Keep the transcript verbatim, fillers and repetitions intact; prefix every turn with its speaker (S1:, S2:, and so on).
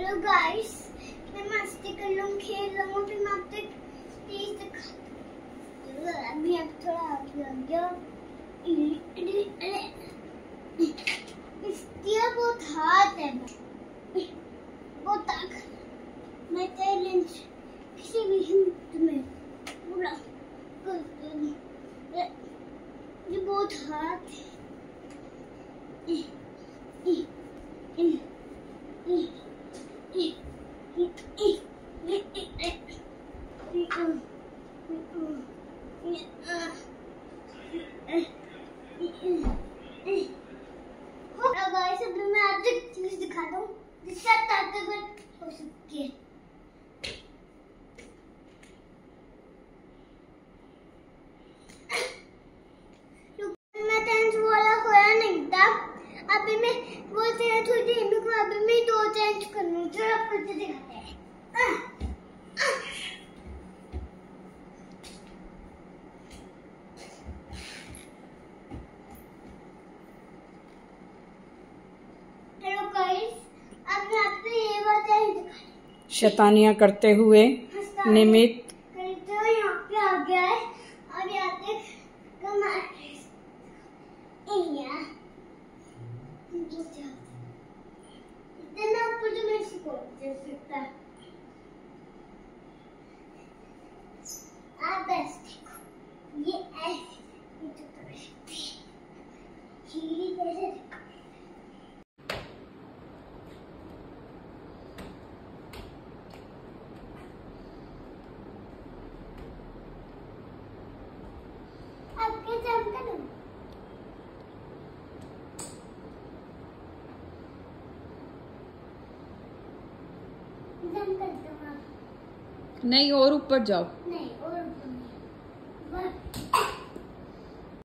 S1: Hello guys, मैं मस्ती कर लूँ, खेल रहा हूँ, फिर मैं आपसे तेज दिखा। अभी अब थोड़ा आगे आ गया। इसकी बहुत हाथ है, बहुत ताकत। मैं चैलेंज किसी भी हिंट में पूरा करती हूँ। ये बहुत हाथ है। गाइस, अभी मैं आपको एक चीज दिखाता हूँ जिससे आप ताकतवर हो सकती है। मैं टेंथ वाला खोया नहीं था, अभी मैं वो चेंज हुई थी, अभी मैं दो चेंज करूँ। चलो आप करके दिखाते हैं। हेलो गाइस, अब मैं आपको ये बात दिखाती।
S2: शैतानियां करते हुए निमित
S1: यहाँ पे आ गया है। अब यहाँ पे इतना ऊपर तो मैं इसको कर सकता है। आप बस देखो, ये ऐसे ये तो कर सकती है, सीढ़ी कैसे देखो। अब कैसे हम करें? जम करते हैं।
S2: नहीं, और ऊपर जाओ।
S1: नहीं।